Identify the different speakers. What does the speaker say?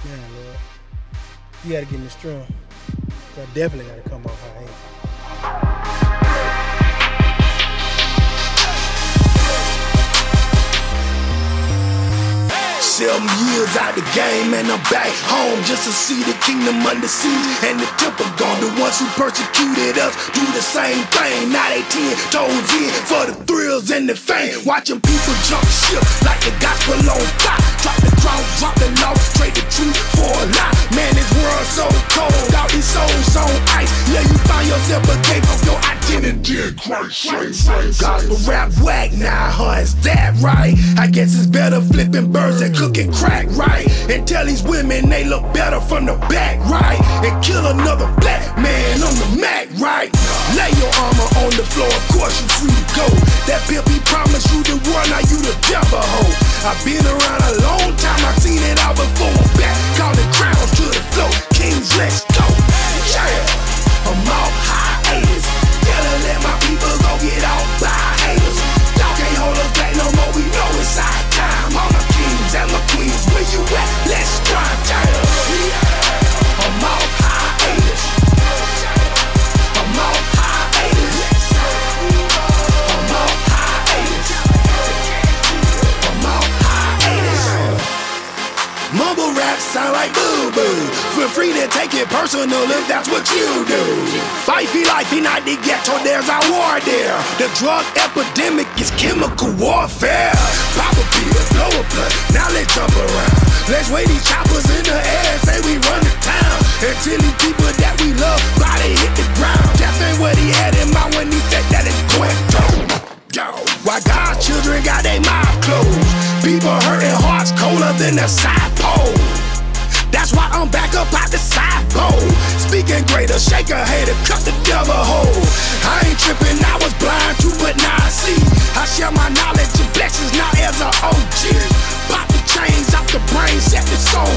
Speaker 1: Man, Lord, you gotta get me strong. I definitely gotta come off how I ain't.
Speaker 2: 7 years out the game and I'm back home just to see the kingdom under siege and the temple gone. The ones who persecuted us do the same thing. Now they 10 toes in for the thrills and the fame. Watching people jump ship like the gospel on fire. Drop the cross, drop the law, trade the truth for a lie. Man, this world so cold, all these souls on ice. Yeah, you find yourself a gave up your identity in Christ. Gospel rap whack now, huh? Is that right? I guess it's better flipping birds than cooking crack, right? And tell these women they look better from the back, right? And kill another black man on the Mac, right? Lay your armor on the floor, of course you free to go. That pimp he promised you the world, now you the devil hoe. I've been around a long time, I've seen it all before. I'm back, calling crowns to the floor. Kings, let's go. Yeah, I'm off hiatus. Gotta let my people go get off by haters. Y'all can't hold us back no more, we know it's our time. All my kings and my queens, where you at? Let's drive tighter. I'm off hiatus. I'm off hiatus. I'm off hiatus. I'm off hiatus. Mumble rap sound like boo-boo. Feel free to take it personal if that's what you do. Fifey lifey, not the ghetto, there's our war there. The drug epidemic is chemical warfare. Pop a pill, blow a blunt, now let's jump around. Let's wave these choppers in the air, say we run the town. Until these people that we love, body hit the ground. That ain't what he had in mind when he said that it's going down. Why God's children got their mouth closed. People hurting, hearts colder than the side pole. That's why I'm back up out the side pole. Speaking greater, shake a hater, cut the devil hole. I ain't tripping, I was blind too, but now I see. I share my knowledge and blessings now as an OG. Pop the chains out the brain, set the soul